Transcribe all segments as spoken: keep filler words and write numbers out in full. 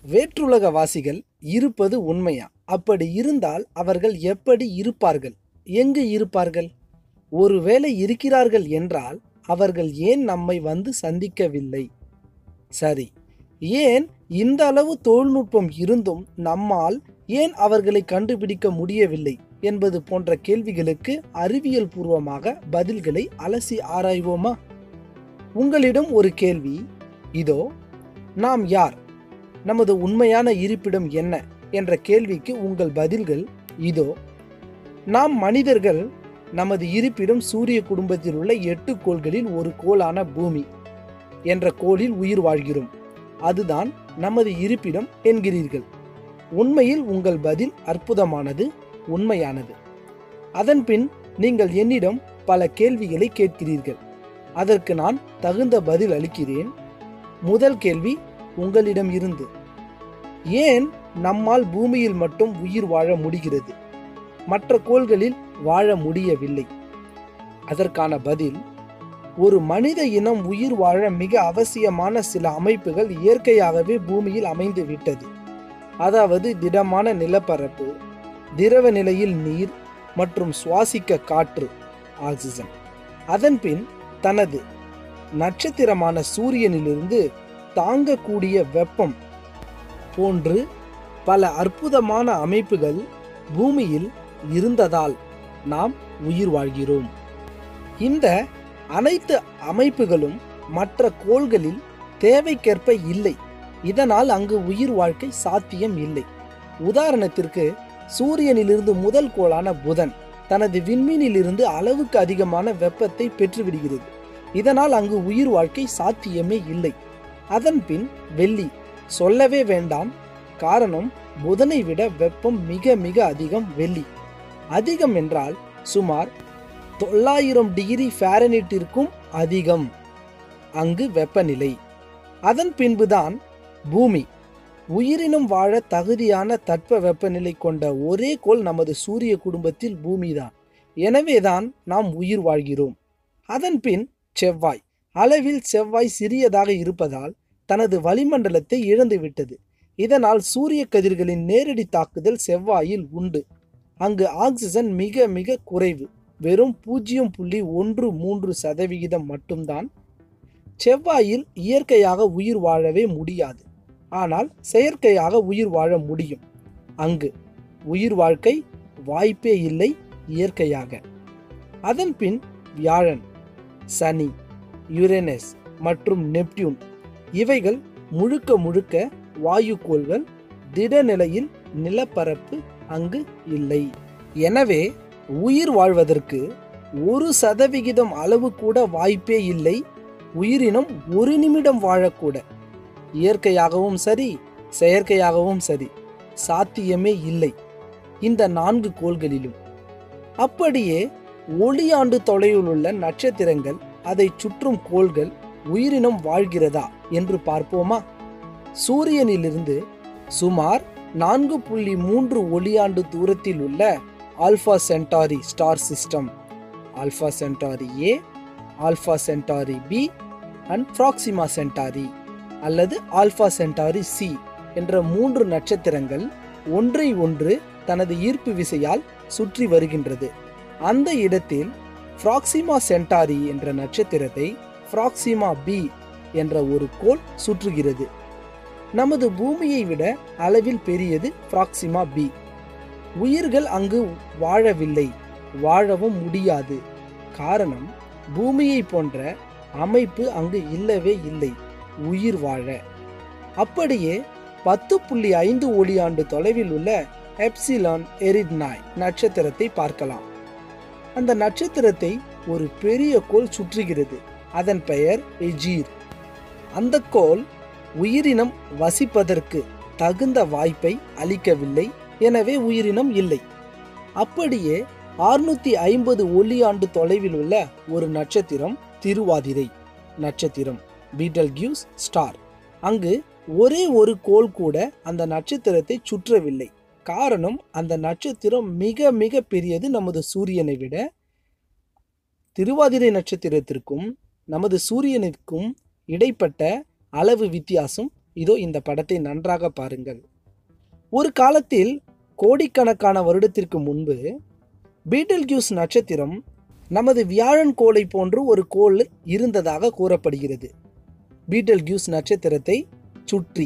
வேற்றுலகவாசிகள் இருப்பது உண்மையா? அப்படி இருந்தால் அவர்கள் எப்படி இருப்பார்கள்? எங்கு இருப்பார்கள்? ஒருவேளை இருக்கிறார்கள் என்றால் அவர்கள் ஏன் நம்மை வந்து சந்திக்கவில்லை? சரி, ஏன் இந்த அளவு தொழில்நுட்பம் இருந்தும் நம்மால் ஏன் அவர்களை கண்டுபிடிக்க முடியவில்லை என்பது போன்ற கேள்விகளுக்கு அறிவியல் பூர்வமாக பதில்களை அலசி ஆராய்வோமா? உங்களிடம் ஒரு கேள்வி இதோ. நாம் யார்? நமது உண்மையான இருப்பிடம் என்ன என்ற கேள்விக்கு உங்கள் பதில்கள் இதோ. நாம் மனிதர்கள். நமது இருப்பிடம் சூரிய குடும்பத்தில் உள்ள எட்டு கோள்களில் ஒரு கோளான பூமி என்ற கோளில் உயிர் வாழ்கிறோம். அதுதான் நமது இருப்பிடம் என்கிறீர்கள். உண்மையில் உங்கள் பதில் அற்புதமானது, உண்மையானது. அதன்பின் நீங்கள் என்னிடம் பல கேள்விகளை கேட்கிறீர்கள். அதற்கு நான் தகுந்த பதில் அளிக்கிறேன். முதல் கேள்வி உங்களிடம் இருந்து, ஏன் நம்மால் பூமியில் மட்டும் உயிர் வாழ முடிகிறது, மற்ற கோள்களில் வாழ முடியவில்லை? அதற்கான பதில், ஒரு மனித இனம் உயிர் வாழ மிக அவசியமான சில அமைப்புகள் இயற்கையாகவே பூமியில் அமைந்து விட்டது. அதாவது திடமான நிலப்பரப்பு, திரவ நிலையில் நீர் மற்றும் சுவாசிக்க காற்று ஆக்சிஜன். அதன்பின் தனது நட்சத்திரமான சூரியனிலிருந்து தாங்கக்கூடிய வெப்பம் போன்று பல அற்புதமான அமைப்புகள் பூமியில் இருந்ததால் நாம் உயிர் வாழ்கிறோம். இந்த அனைத்து அமைப்புகளும் மற்ற கோள்களில் தேவைக்கேற்ப இல்லை. இதனால் அங்கு உயிர் வாழ்க்கை சாத்தியம் இல்லை. உதாரணத்திற்கு, சூரியனிலிருந்து முதல் கோளான புதன் தனது விண்மீனிலிருந்து அளவுக்கு அதிகமான வெப்பத்தை பெற்றுவிடுகிறது. இதனால் அங்கு உயிர் வாழ்க்கை சாத்தியமே இல்லை. அதன்பின் வெள்ளி சொல்லவே வேண்டாம். காரணம், புதனை விட வெப்பம் மிக மிக அதிகம். வெள்ளி அதிகம் என்றால் சுமார் தொள்ளாயிரம் டிகிரி ஃபாரன்ஹீட்டிற்கும் அதிகம் அங்கு வெப்பநிலை. அதன் பின்புதான் பூமி. உயிரினம் வாழ தகுதியான தட்ப வெப்பநிலை கொண்ட ஒரே கோள் நமது சூரிய குடும்பத்தில் பூமிதான். எனவேதான் நாம் உயிர் வாழ்கிறோம். அதன்பின் செவ்வாய். அளவில் செவ்வாய் சிறியதாக இருப்பதால் தனது வளிமண்டலத்தை இழந்துவிட்டது. இதனால் சூரிய கதிர்களின் நேரடி தாக்குதல் செவ்வாயில் உண்டு. அங்கு ஆக்சிஜன் மிக மிக குறைவு, வெறும் பூஜ்ஜியம் புள்ளி ஒன்று மூன்று சதவிகிதம் மட்டும்தான். செவ்வாயில் இயற்கையாக உயிர் வாழவே முடியாது. ஆனால் செயற்கையாக உயிர் வாழ முடியும். அங்கு உயிர் வாழ்க்கை வாய்ப்பே இல்லை இயற்கையாக. அதன்பின் வியாழன், சனி, யுரேனஸ் மற்றும் நெப்டியூன் இவைகள் முழுக்க முழுக்க வாயுக்கோள்கள். திடநிலையில் நிலப்பரப்பு அங்கு இல்லை. எனவே உயிர் வாழ்வதற்கு ஒரு சதவிகிதம் அளவு கூட வாய்ப்பே இல்லை. உயிரினம் ஒரு நிமிடம் வாழக்கூட இயற்கையாகவும் சரி செயற்கையாகவும் சரி சாத்தியமே இல்லை இந்த நான்கு கோள்களிலும். அப்படியே ஒளியாண்டு தொலைவில் உள்ள நட்சத்திரங்கள், அதை சுற்றும் கோள்கள், உயிரினம் வாழ்கிறதா என்று பார்ப்போமா? சூரியனிலிருந்து சுமார் நான்கு புள்ளி மூன்று ஒளியாண்டு தூரத்தில் உள்ள Alpha Centauri star system, Alpha Centauri A, Alpha Centauri B and Proxima Centauri அல்லது ஆல்பா சென்டாரி சி என்ற மூன்று நட்சத்திரங்கள் ஒன்றை ஒன்று தனது ஈர்ப்பு விசையால் சுற்றி வருகின்றது. அந்த இடத்தில் ப்ராக்சிமா சென்டாரி என்ற நட்சத்திரத்தை ப்ராக்சிமா பி என்ற ஒரு கோள் சுற்றுகிறது. நமது பூமியை விட அளவில் பெரியது ப்ராக்சிமா பி. உயிர்கள் அங்கு வாழவில்லை, வாழவும் முடியாது. காரணம், பூமியை போன்ற அமைப்பு அங்கு இல்லவே இல்லை உயிர் வாழ. அப்படியே பத்து புள்ளி ஐந்து ஒளியாண்டு தொலைவில் உள்ள எப்சிலான் எரிட்னாய் நட்சத்திரத்தை பார்க்கலாம். அந்த நட்சத்திரத்தை ஒரு பெரிய கோள் சுற்றுகிறது. அதன் பெயர் எஜீர். அந்த கோள் உயிரினம் வசிப்பதற்கு தகுந்த வாய்ப்பை அளிக்கவில்லை. எனவே உயிரினம் இல்லை. அப்படியே அறுநூத்தி ஐம்பது ஒளியாண்டு தொலைவில் உள்ள ஒரு நட்சத்திரம் திருவாதிரை நட்சத்திரம், பீட்டல்கியூஸ் ஸ்டார். அங்கு ஒரே ஒரு கோள் கூட அந்த நட்சத்திரத்தை சுற்றவில்லை. காரணம், அந்த நட்சத்திரம் மிக மிக பெரியது. நமது சூரியனை விட திருவாதிரை நட்சத்திரத்திற்கும் நமது சூரியனுக்கும் இடைப்பட்ட அளவு வித்தியாசம் இதோ இந்த படத்தை நன்றாக பாருங்கள். ஒரு காலத்தில் கோடிக்கணக்கான வருடத்திற்கு முன்பு பீட்டல்கியூஸ் நட்சத்திரம் நமது வியாழன் கோளை போன்று ஒரு கோள் இருந்ததாக கூறப்படுகிறது. பீட்டல்கியூஸ் நட்சத்திரத்தை சுற்றி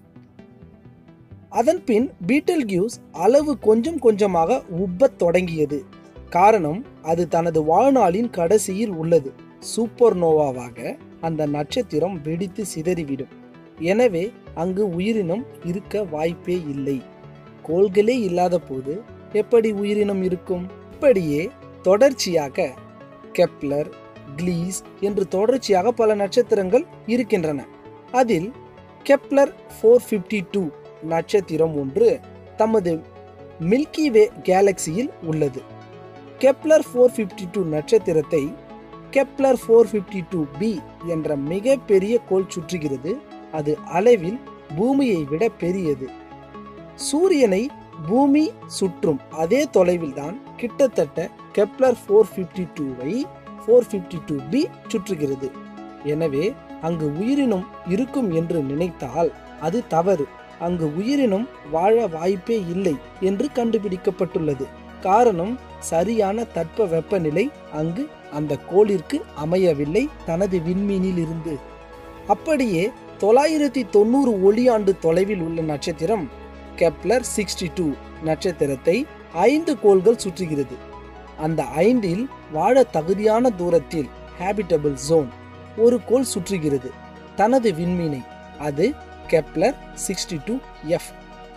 அதன்பின் பீட்டல்கியூஸ் அளவு கொஞ்சம் கொஞ்சமாக உப்பத் தொடங்கியது. காரணம், அது தனது வாழ்நாளின் கடைசியில் உள்ளது. சூப்பர்னோவாவாக அந்த நட்சத்திரம் வெடித்து சிதறிவிடும். எனவே அங்கு உயிரினம் இருக்க வாய்ப்பே இல்லை. கோள்களே இல்லாத போது எப்படி உயிரினம் இருக்கும்? இப்படியே தொடர்ச்சியாக கெப்லர், கிளீஸ் என்று தொடர்ச்சியாக பல நட்சத்திரங்கள் இருக்கின்றன. அதில் கெப்லர் நானூற்று ஐம்பத்தி இரண்டு நட்சத்திரம் ஒன்று தமது மில்கி வே கேலக்சியில் உள்ளது. கெப்லர் நானூற்று ஐம்பத்தி இரண்டு நட்சத்திரத்தை கெப்லர் நானூற்று ஐம்பத்தி இரண்டு பி என்ற மிக பெரிய கோள் சுற்றுகிறது. அது அளவில் பூமியை விட பெரியது. சூரியனை பூமி சுற்றும் அதே தொலைவில் தான் கிட்டத்தட்ட கெப்லர் நானூற்று ஐம்பத்தி இரண்டு ஐ நானூற்று ஐம்பத்தி இரண்டு பி சுற்றுகிறது. எனவே அங்கு உயிரினம் இருக்கும் என்று நினைத்தால் அது தவறு. அங்கு உயிரினம் வாழ வாய்ப்பே இல்லை என்று கண்டுபிடிக்கப்பட்டுள்ளது. காரணம், சரியான தட்ப வெப்பநிலை அங்கு அந்த கோளிற்கு அமையவில்லை தனது விண்மீனில் இருந்து. அப்படியே தொள்ளாயிரத்தி தொண்ணூறு ஒளியாண்டு தொலைவில் உள்ள நட்சத்திரம் கெப்லர் அறுபத்தி இரண்டு நட்சத்திரத்தை ஐந்து கோள்கள் சுற்றுகிறது. அந்த ஐந்தில் வாழ தகுதியான தூரத்தில் ஹேபிட்டபிள் ஜோன் ஒரு கோள் சுற்றுகிறது தனது விண்மீனை. அது கெப்லர் அறுபத்தி இரண்டு எஃப்.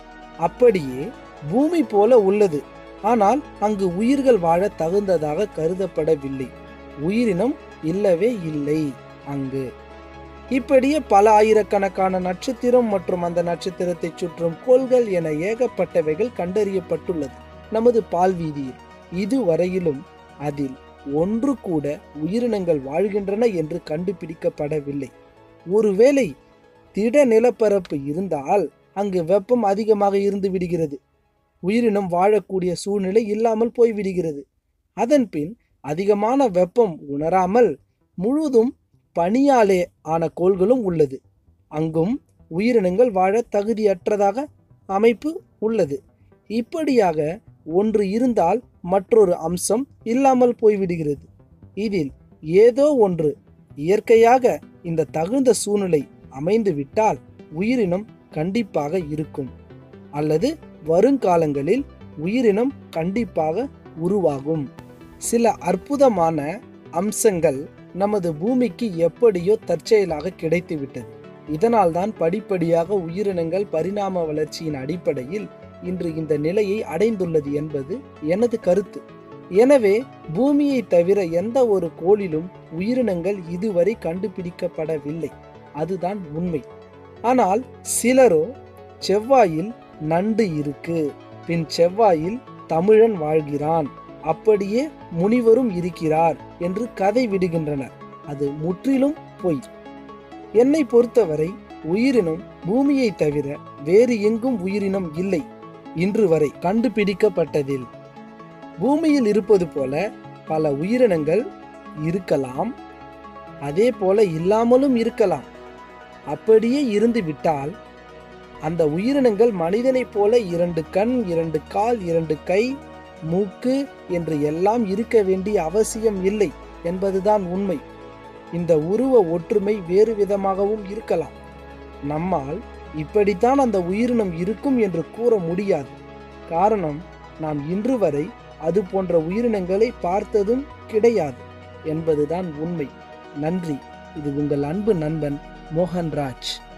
அப்படியே பூமி போல உள்ளது. ஆனால் அங்கு உயிர்கள் வாழ தகுந்ததாக கருதப்படவில்லை. உயிரினம் இல்லவே இல்லை அங்கு. இப்படியே பல ஆயிரக்கணக்கான நட்சத்திரம் மற்றும் அந்த நட்சத்திரத்தை சுற்றும் கோள்கள் என ஏகப்பட்டவைகள் கண்டறியப்பட்டுள்ளது நமது பால்வீதியில். இதுவரையிலும் அதில் ஒன்று கூட உயிரினங்கள் வாழ்கின்றன என்று கண்டுபிடிக்கப்படவில்லை. ஒருவேளை திட நிலப்பரப்பு இருந்தால் அங்கு வெப்பம் அதிகமாக இருந்து விடுகிறது. உயிரினம் வாழக்கூடிய சூழ்நிலை இல்லாமல் போய்விடுகிறது. அதன்பின் அதிகமான வெப்பம் உணராமல் முழுதும் பனியாலே ஆன கோள்களும் உள்ளது. அங்கும் உயிரினங்கள் வாழ தகுதியற்றதாக அமைப்பு உள்ளது. இப்படியாக ஒன்று இருந்தால் மற்றொரு அம்சம் இல்லாமல் போய்விடுகிறது. இதில் ஏதோ ஒன்று இயற்கையாக இந்த தகுந்த சூழ்நிலை அமைந்து விட்டால் உயிரினம் கண்டிப்பாக இருக்கும். அல்லது வருங்காலங்களில் உயிரினம் கண்டிப்பாக உருவாகும். சில அற்புதமான அம்சங்கள் நமது பூமிக்கு எப்படியோ தற்செயலாக கிடைத்துவிட்டது. இதனால்தான் படிப்படியாக உயிரினங்கள் பரிணாம வளர்ச்சியின் அடிப்படையில் இன்று இந்த நிலையை அடைந்துள்ளது என்பது எனது கருத்து. எனவே பூமியை தவிர எந்த ஒரு கோளிலும் உயிரினங்கள் இதுவரை கண்டுபிடிக்கப்படவில்லை. அதுதான் உண்மை. ஆனால் சிலரோ செவ்வாயில் நண்டு இருக்கு, பின் செவ்வாயில் தமிழன் வாழ்கிறான், அப்படியே முனிவரும் இருக்கிறார் என்று கதை விடுகின்றனர். அது முற்றிலும் பொய். என்னை பொறுத்தவரை உயிரினம் பூமியை தவிர வேறு எங்கும் உயிரினம் இல்லை இன்று வரை கண்டுபிடிக்கப்பட்டதில். பூமியில் இருப்பது போல பல உயிரினங்கள் இருக்கலாம், அதே போல இல்லாமலும் இருக்கலாம். அப்படியே இருந்து விட்டால் அந்த உயிரினங்கள் மனிதனைப் போல இரண்டு கண், இரண்டு கால், இரண்டு கை, மூக்கு என்று எல்லாம் இருக்க வேண்டிய அவசியம் இல்லை என்பதுதான் உண்மை. இந்த உருவ ஒற்றுமை வேறு விதமாகவும் இருக்கலாம். நம்மால் இப்படித்தான் அந்த உயிரினம் இருக்கும் என்று கூற முடியாது. காரணம், நாம் இன்று வரை அது போன்ற உயிரினங்களை பார்த்ததும் கிடையாது என்பதுதான் உண்மை. நன்றி. இது உங்கள் அன்பு நண்பன் மோகன்ராஜ்.